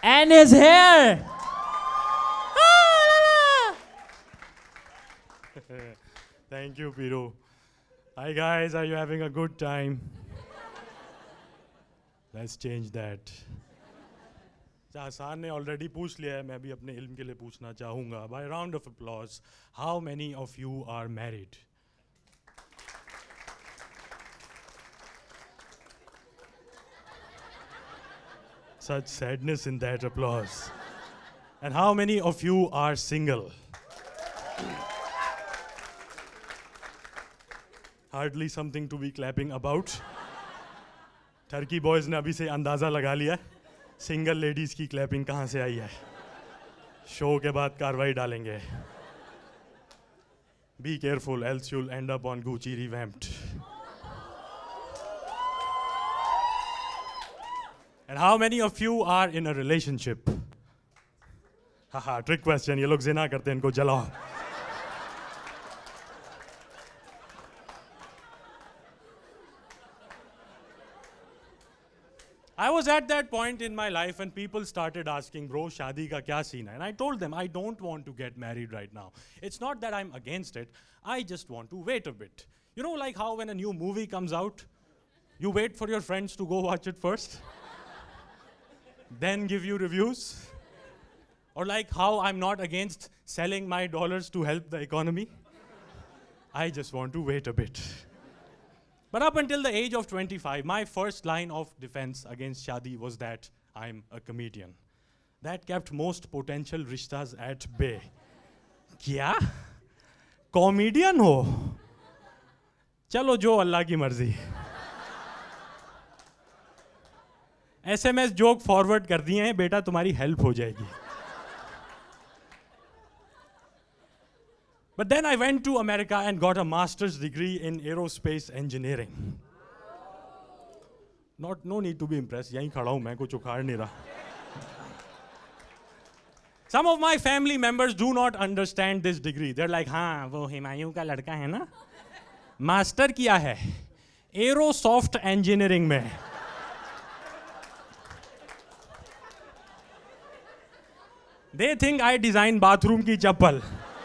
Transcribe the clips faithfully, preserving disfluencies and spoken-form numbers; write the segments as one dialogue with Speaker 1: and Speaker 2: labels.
Speaker 1: and is here.
Speaker 2: Thank you, Piro. Hi guys, are you having a good time? Let's change that. आसान ने already पूछ लिया है, मैं भी अपने इल्म के लिए पूछना चाहूँगा. By round of applause, how many of you are married? Such sadness in that applause. And how many of you are single? Hardly something to be clapping about. Turkey boys ने अभी से अंदाज़ा लगा लिया single ladies की clapping कहाँ से आई है. Show के बाद कार्रवाई डालेंगे. Be careful, else you'll end up on Gucci revamped. And how many of you are in a relationship? Haha, trick question. ये लोग ज़िना करते हैं, इनको जलाओ. I was at that point in my life when people started asking, bro, Shaadi ka kya scene hai? And I told them, I don't want to get married right now. It's not that I'm against it. I just want to wait a bit. You know, like how when a new movie comes out, you wait for your friends to go watch it first, then give you reviews. Or like how I'm not against selling my dollars to help the economy. I just want to wait a bit. But up until the age of twenty-five, my first line of defense against Shaadi was that I'm a comedian. That kept most potential rishtas at bay. Kya? Comedian ho? Chalo jo Allah ki marzi. S M S joke forward कर दिए हैं, बेटा तुम्हारी help हो जाएगी. But then I went to America and got a master's degree in aerospace engineering. Not, no need to be impressed. यहीं खड़ा हूँ मैं, कुछ उखाड़ नहीं रहा. Some of my family members do not understand this degree. They're like, हाँ, वो हिमायू का लड़का है ना? Master किया है, aerosoft engineering में. They think I design bathroom की चप्पल.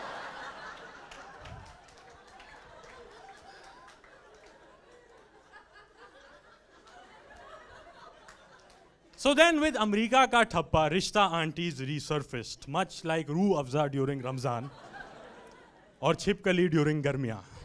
Speaker 2: So then with America ka thappa, rishta aunties resurfaced, much like Roo Afza during Ramzan or Chipkali during Garmiya.